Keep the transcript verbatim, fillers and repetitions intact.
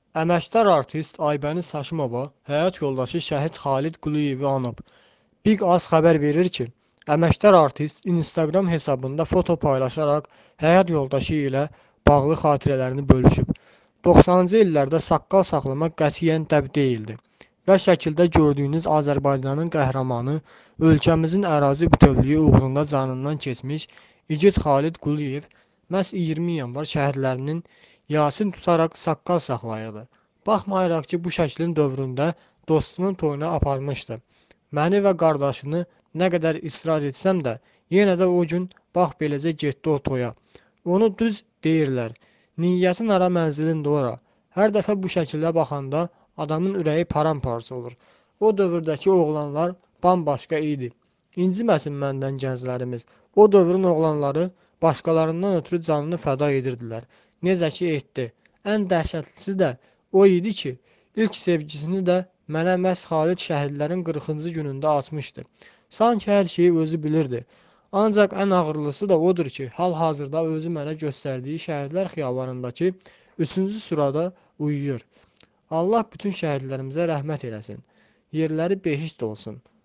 Əməkdar artist Aybəniz Haşimova həyat yoldaşı şəhid Xalid Quliyevi anıb. Big Az xəbər verir ki, əməkdar artist Instagram hesabında foto paylaşaraq həyat yoldaşı ilə bağlı xatirələrini bölüşüb. doxsanıncı illərdə saqqal saxlamaq qətiyyən dəb deyildi və şəkildə gördüyünüz Azərbaycanın qəhrəmanı, ölkəmizin ərazi bütövlüyü uğrunda canından keçmiş igid Xalid Quliyev məhz iyirmi yanvar şəhidlərinin Yasin tutaraq saqqal saxlayırdı. Baxmayaraq ki, bu şəklin dövründə dostunun toyuna aparmışdı. Məni və qardaşını nə qədər israr etsəm də, yenə də o gün bax beləcə getdi o toya. Onu düz deyirlər. Niyyətin ara mənzilin ora. Hər dəfə bu şəkildə baxanda adamın ürəyi paramparça olur. O dövrdəki oğlanlar bambaşqa idi. İnciməsin məndən gənclərimiz. O dövrün oğlanları başqalarından ötürü canını fəda edirdilər. Necə ki etdi. Ən dəhşətlisi də o idi ki, ilk sevgisini də mənə məhz Xalid şəhidlərin qırxıncı günündə açmışdı. Sanki hər şeyi özü bilirdi. Ancaq ən ağırlısı da odur ki, hal-hazırda özü mənə göstərdiyi şəhidlər xiyabanındakı üçüncü sırada uyuyur. Allah bütün şəhidlərimizə rəhmət eləsin. Yerləri behişt olsun.